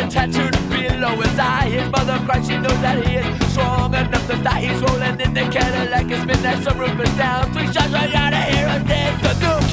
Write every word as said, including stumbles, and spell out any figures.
and tattooed below his eye. His mother cries, she knows that he is strong enough to die. He's rolling in the Cadillac, his midnight sunroof is down. Three shots right out of here, and there's the new